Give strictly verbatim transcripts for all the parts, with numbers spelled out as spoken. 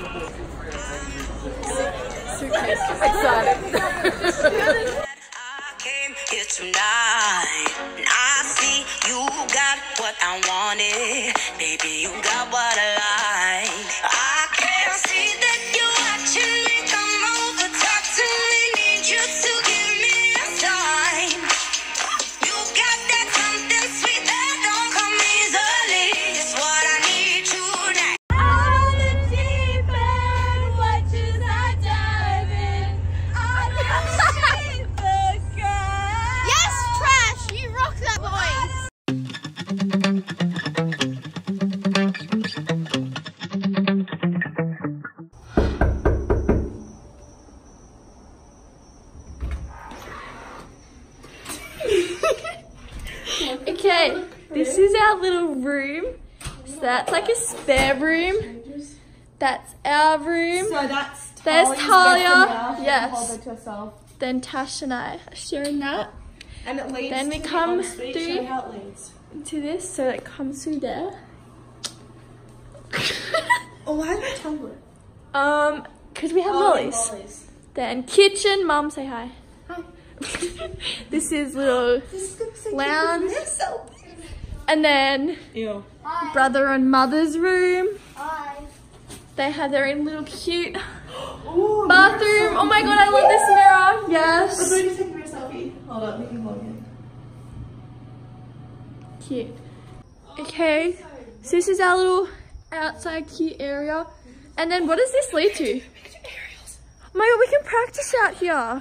Excited. Here tonight, and I see you got what I wanted, baby. You got what I like. I can see that you're watching me. Come over, talk to me. Need you to give me a sign. You got that something sweet that don't come easily. It's what I need tonight. On the deep end, what should I dive in? On the deep end. Yes, Trash, you rock that voice. Okay, this is our little room. So that's like a spare room. That's our room. So that's There's Talia's Talia. bedroom now. She Yes. can hold it to herself. Then Tash and I are sharing that And it leads Then we to the come ensuite. through- Show how it leads. to this, so it comes through there. Oh, why is there Tumblr? Um, because we have Oh, lollies. lollies. Then kitchen, mum say hi. Hi. This is little This is gonna say lounge. so And then Ew. brother and mother's room. Hi. They have their own little cute Ooh, bathroom. Oh my god, I love this mirror. Let's Yes. go just take a mirror selfie. Hold up, we can hold it. Cute. Okay, so this is our little outside cute area. And then what does this lead to? Oh my god, we can practice out here.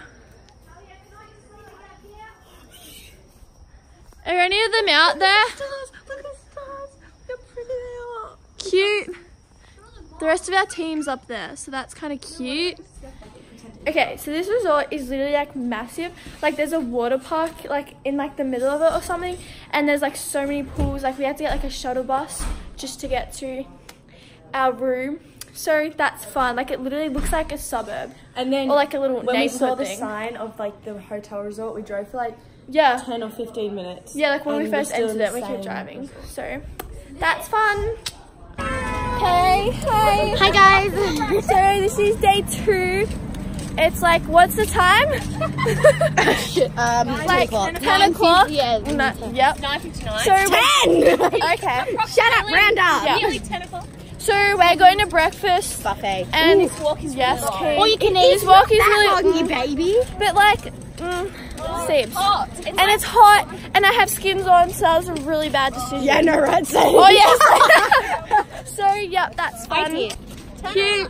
Are any of them out there? Look at stars. Look how pretty they are. Cute. The rest of our team's up there, so that's kind of cute. Okay, so this resort is literally like massive. Like there's a water park like in like the middle of it or something, and there's like so many pools. Like we had to get like a shuttle bus just to get to our room. So that's fun. Like it literally looks like a suburb And then or like a little when we saw neighborhood the thing. sign of like the hotel resort, we drove for like Yeah. ten or fifteen minutes. Yeah, like when And we we're first still entered in it, we the kept same driving. resort. So that's fun. Hey, hi. Hi guys. So this is day two. It's like, what's the time? um, Like ten o'clock. Yeah. No, yep. nine fifty-nine. So ten. okay. Shut up, round up. Yeah. Nearly ten o'clock. So we're going to breakfast Buffet. and This walk is yes, really Kate. long. All you can This eat. walk is That really, on you, baby. but like, mm, Seeps. Hot. It's And it's hot, and I have skins on, so that was a really bad decision. Yeah, no, right. Same. Oh yes. So yeah, that's fun. did. Cute.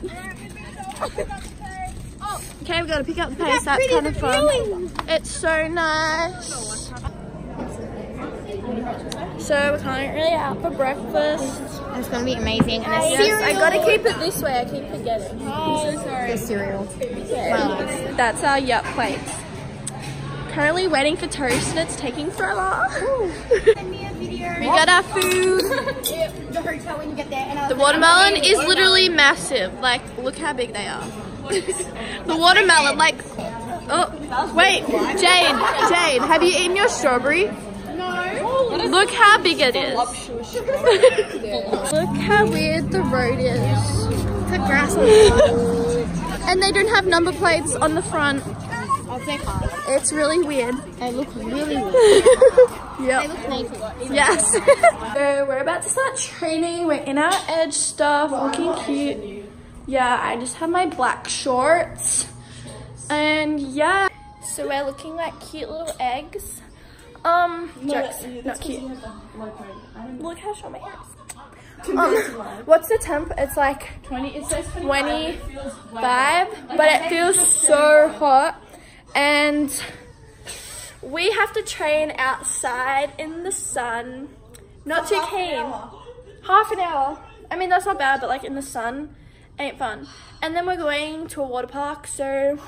Okay, we've got to pick up the pace. That's pretty kind of fun. doing? It's so nice. So we're currently out for breakfast. It's gonna be amazing. And a Yes, cereal. I gotta keep it this way. I keep forgetting. I'm so sorry. The cereal. Yeah. That's our yup plates. Currently waiting for toast, and it's taking forever. We got our food. The hotel when you get there. And The watermelon is literally massive. Like, look how big they are. The watermelon, like, oh, wait, Jade, Jade, have you eaten your strawberry? No. Look how big it is. Look how weird the road is. the grass on the front. And they don't have number plates on the front. I'll say cars. It's really weird. They look really weird. They Yep. look naked. Yes. So we're about to start training. We're in our edge stuff, looking cute. Yeah, I just have my black shorts. And yeah. So we're looking like cute little eggs. Um, jokes, not cute. Look how short my hair is. Um, what's the temp? It's like twenty. It says twenty-five, but it feels so hot. And we have to train outside in the sun. Not too keen. Half an hour. I mean, that's not bad, but like in the sun ain't fun. And then we're going to a water park, so.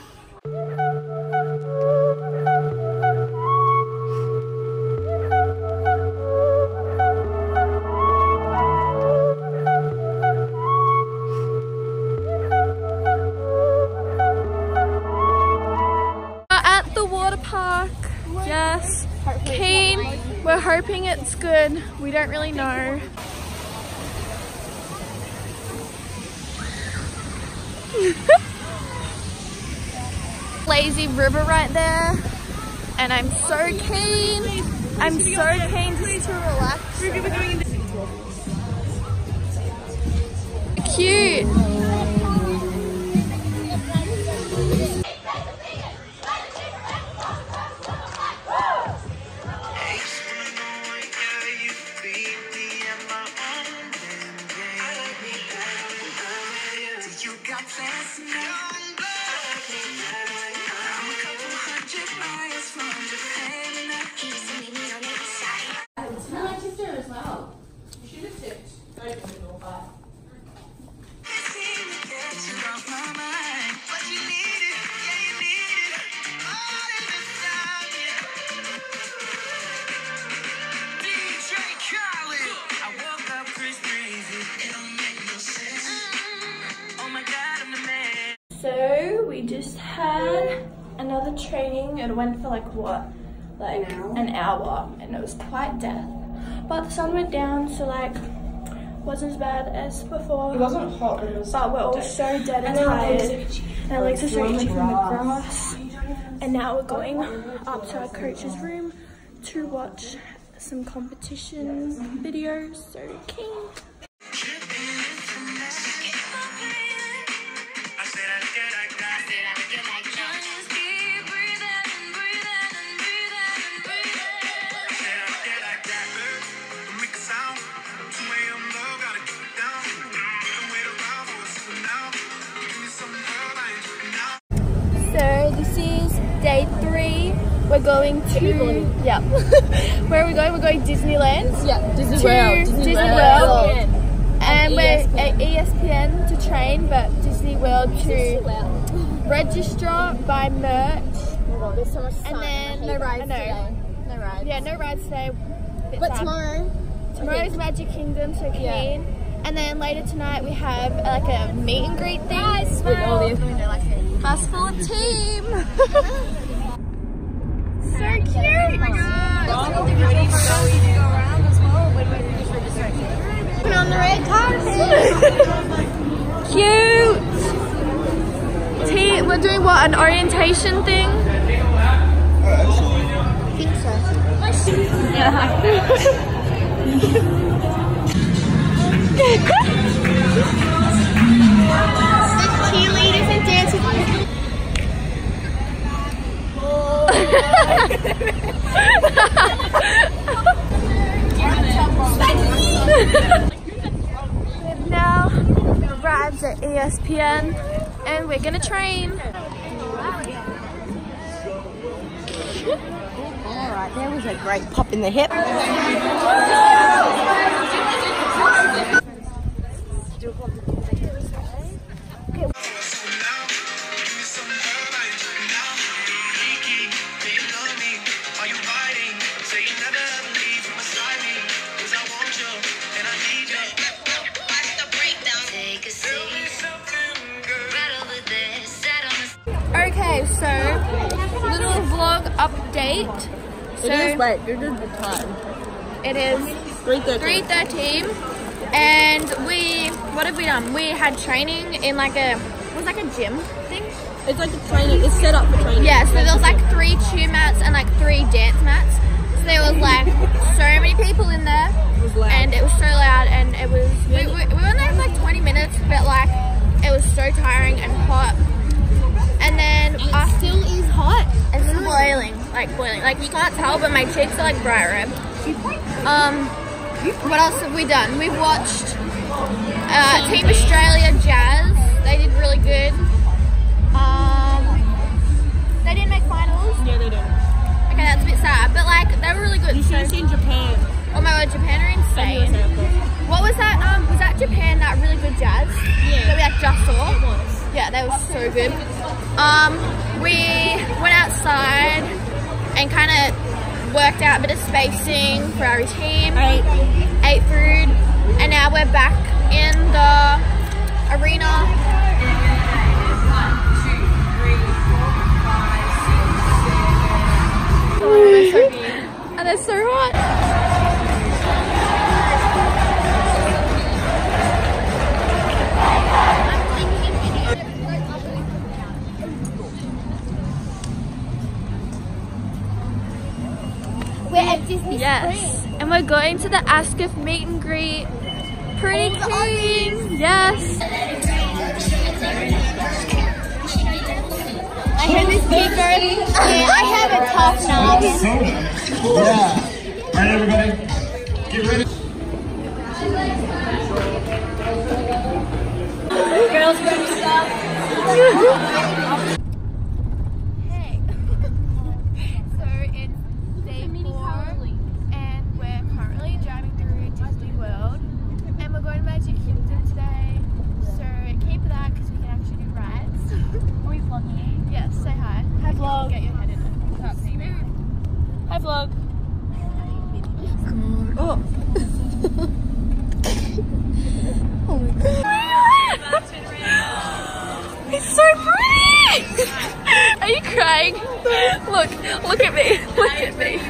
At the water park, yes, keen. We're hoping it's good. We don't really know. Lazy river right there, and I'm so keen. I'm so keen just to relax. Cute. So we just had another training. It went for like what? Like an hour, and it was quite death. But the sun went down, so like wasn't as bad as before. It wasn't hot, but it was. But we're all so dead and tired. And our legs are so itchy from the grass. And now we're going up to our coach's room to watch some competition videos. So keen. So this is day three. We're going to, yeah. Where are we going? We're going Disneyland. Yeah, Disney to World. Disney, World. World. And E we're S P N. at E S P N to train, but Disney World to register, buy merch. Oh my god, there's so much sun. And then, no rides I know. today. No rides. Yeah, no rides today. Bit But sad. tomorrow. Tomorrow's Magic Kingdom, so keen. Yeah. And then later tonight we have uh, like a meet and greet thing. Guys, with all the Bus full of team. So cute. Oh my god. Put on the red carpet. Cute. Tea, we're doing what, an orientation thing? I think so. There's cheerleaders and dancing. We've now arrived at E S P N and we're gonna train. Alright, there was a great pop in the hip. Okay, so little vlog update. So It is, wait, it is the time. it is three thirty. three thirteen, and we, what have we done? We had training in like a, it was like a gym thing. It's like a training, it's set up for training. Yeah, so there was like three cheer mats and like three dance mats. So there was like so many people in there, It was loud. and it was so loud, and it was, we, we, we were in there for like twenty minutes, but like it was so tiring and hot. And then It after, still is hot. it's boiling, like boiling. Like you can't tell, but my cheeks are like bright red. Um, what else have we done? We've watched uh, Team Australia Jazz. They did really good. Um, they didn't make finals. Yeah, they do. Okay, that's a bit sad, but like they were really good. You should have So- seen Japan. oh my god, Japan are insane. And U S A, of course. What was that? Um, was that Japan? That really good jazz? Yeah. That we like just saw. It was. Yeah, that was so good. Um, we went outside and kind of worked out a bit of spacing for our routine. Right. Ate food, and now we're back in the arena. And it's so hot. Yes. And we're going to the Ascot meet and greet. Pretty keen. Yes. I heard this speaker. Yeah, I have a tough knob. Yeah. Alright, everybody, get ready. Girls group stuff. Hey. So it's day four and we're currently driving through Disney World and we're going to Magic Kingdom today. So keep that because we can actually do rides. Are we vlogging? Yes, say hi. Hi vlog. Get your head in it. Hi vlog. Oh. It's so pretty! Are you crying? Look, look at me, look at me.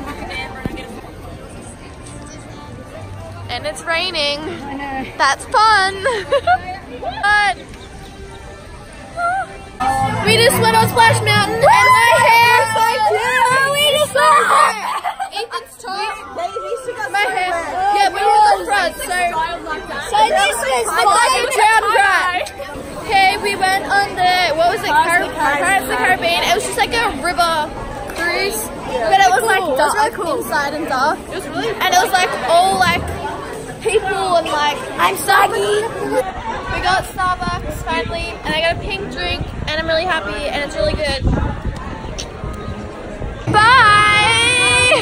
And it's raining. I know. That's fun. But we just went on Splash Mountain and my hair. Oh, we just saw her. Ethan's top. My hair. Yeah, we were the front, so. So this was I'm like a drown rat. Okay, we went on the, what was it, Car Pirates of the Caribbean. It was just like a river cruise, but it was like dark, really cool. Inside and dark. It was really cool. And it was like all like people and like, I'm soggy. We got Starbucks finally, and I got a pink drink, and I'm really happy, and it's really good. Bye!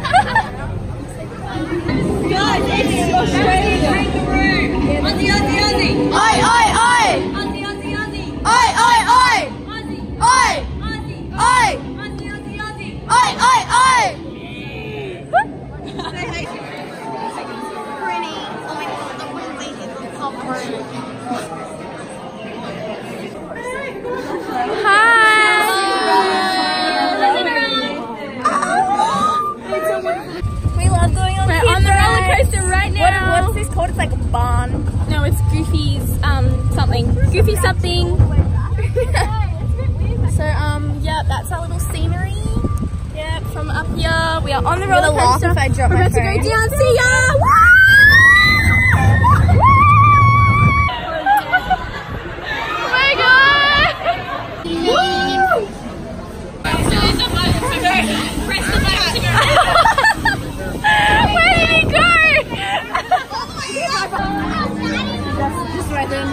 Guys, it's Australia. Read the room. Ozzy, Ozzy, Ozzy. Oi, oi, oi! Ozzy, Ozzy, Ozzy. Oi, oi, oi! Ozzy, Oi! Ozzy, Oi! Ozzy, Ozzy, Ozzy. Oi, oi, oi! Say hey. Pretty. Oh my god, the wind is so pretty. We love going on We're on the roller coaster right now. What, what's this called? It's like a barn. No, it's Goofy's um something. Goofy something. So um, yeah, that's our little scenery. Yeah, from up here, we are on the roller laugh coaster. if I drop We're my about to go phone. down. See ya! Oh my god! Where did he go? Just right then.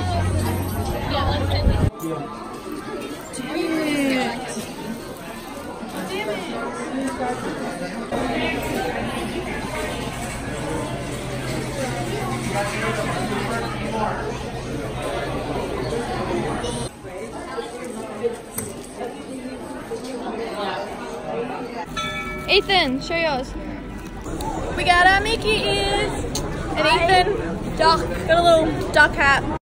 Ethan, show yours. We got our Mickey ears. And Ethan, duck. Got a little duck hat.